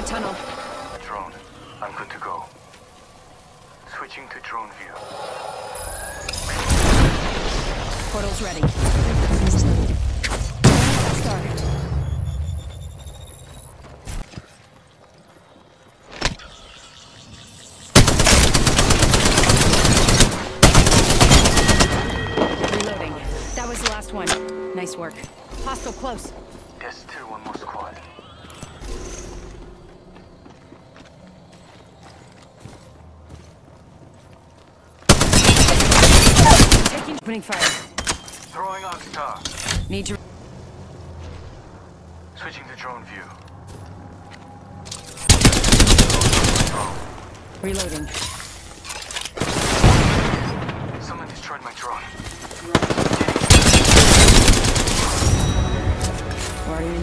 tunnel. Drone. I'm good to go. Switching to drone view. Portal's ready. Start. Reloading. That was the last one. Nice work. Hostile close. There's still one more squad. Opening fire. Throwing Arc Star. Need to... Switching to drone view. Reloading. Someone destroyed my drone. Where are you?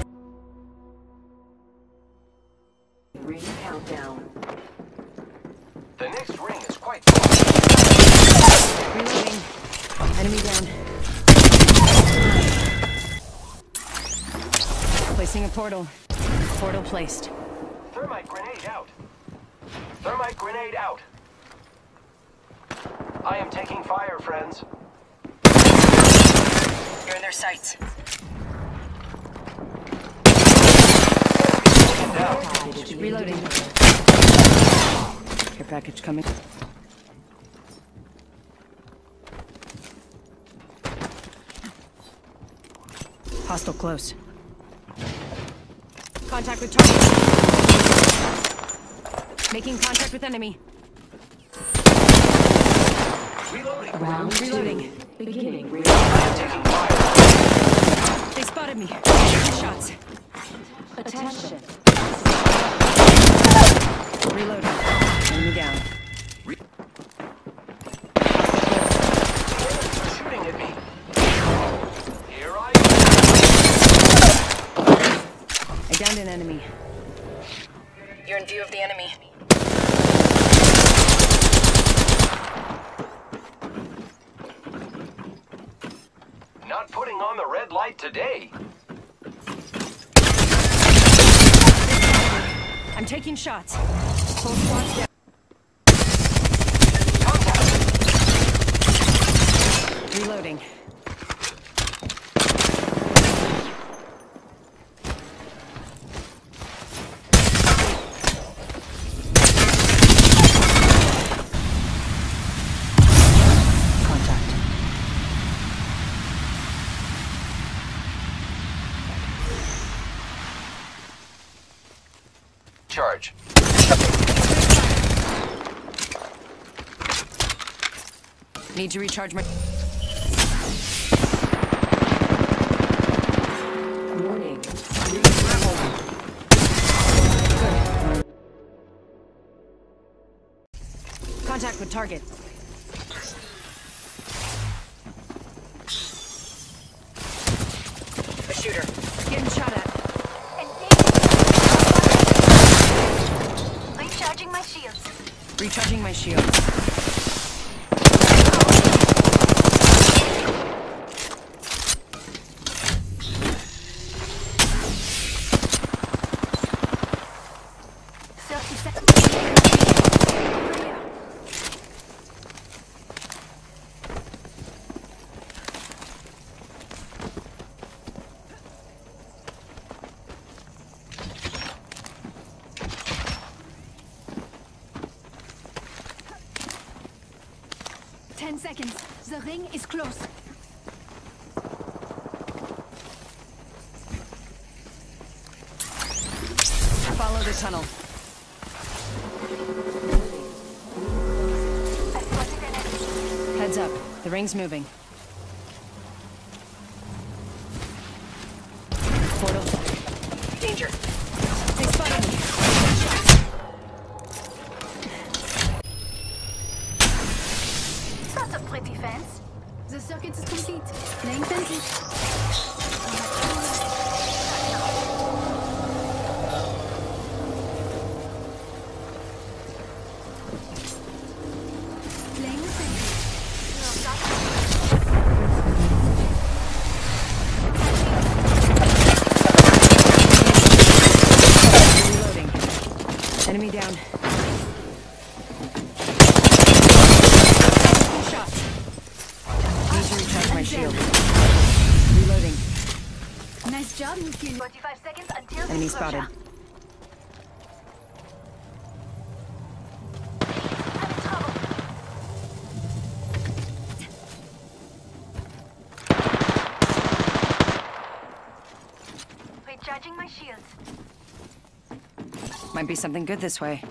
Ring countdown. The next ring is quite far. Reloading. Enemy down. Placing a portal. Portal placed. Thermite grenade out. Thermite grenade out. I am taking fire, friends. You're in their sights. Reloading. Care package coming. Hostile close. Contact with target. Making contact with enemy. Reloading. Round Reloading. two. Beginning. Taking fire. They spotted me. Taking shots. Attention. Reloading. Enemy down. Shooting at me. Here I Downed an enemy. You're in view of the enemy. Not putting on the red light today. I'm taking shots. Full squad's down. Reloading. Charge. Need to recharge my... Warning. Contact with target. A shooter. Getting shot at. Recharging my shields. Recharging my shield. Seconds. The ring is close. Follow the tunnel. Heads up. The ring's moving. Portal. Danger. They spotted me. That's a pretty fence. The circuit is complete. Laying fences. Enemy down. Shot. Need to recharge my shield. Reloading. Nice job, Nuki. 45 seconds until Enemy the spotted. closure. I'm in trouble. Recharging my shields. Might be something good this way.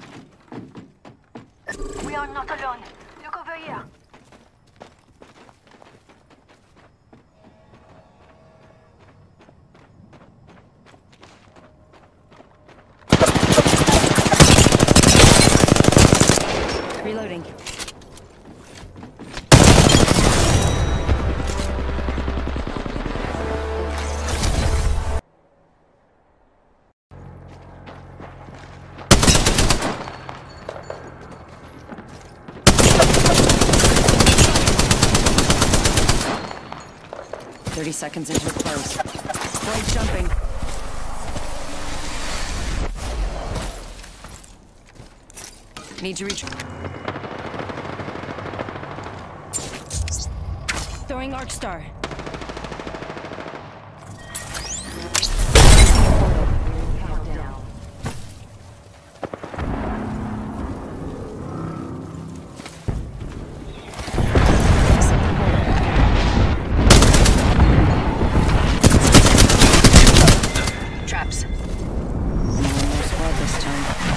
We are not alone. Look over here. Reloading. "30 seconds into the close. Void jumping. Need to reach. Throwing arc star. Countdown. Traps. No squad this time.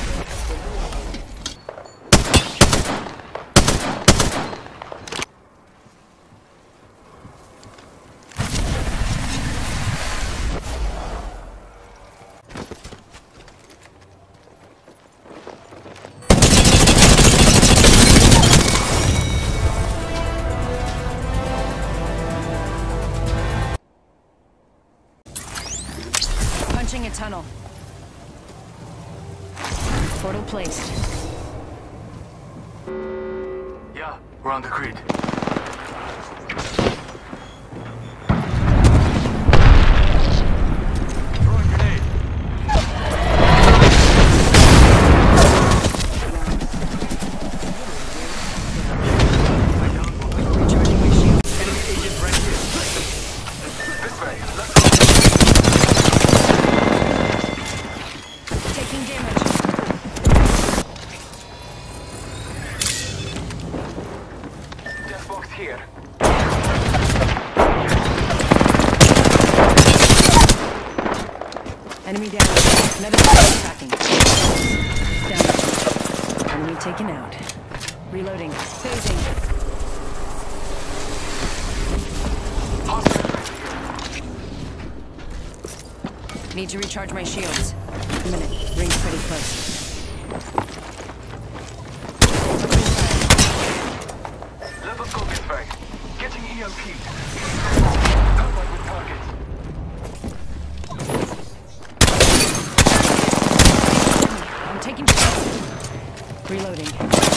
Punching a tunnel. Portal placed. Yeah, we're on the grid. Throwing grenade. Recharging my shield. Enemy agent right here. This way. Let's go. Taking damage. Death box here. Enemy down. Another squad attacking. Down. Enemy taken out. Reloading. Phasing. Need to recharge my shields. A minute. Ring's pretty close. Level scope is right. Getting EMP. Contact with target. I'm taking shots. Reloading.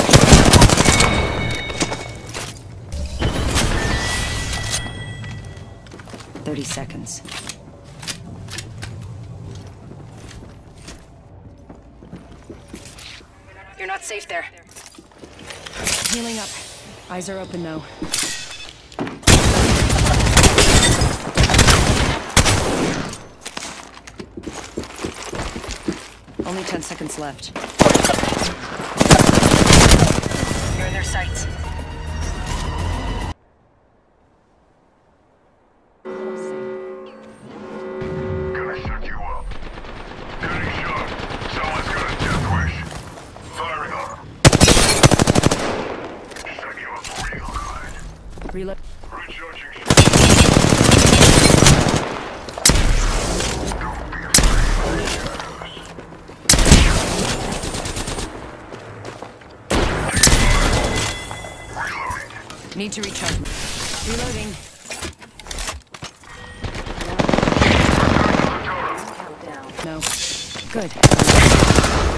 30 seconds. You're not safe there. Healing up. Eyes are open though. Only 10 seconds left. You're in their sights. Gonna shut you up. Getting shot. Someone's got a death wish. Firing on him. Shut you up real good. Reload. Recharging shield. Need to recharge. Reloading. Countdown. No. Good.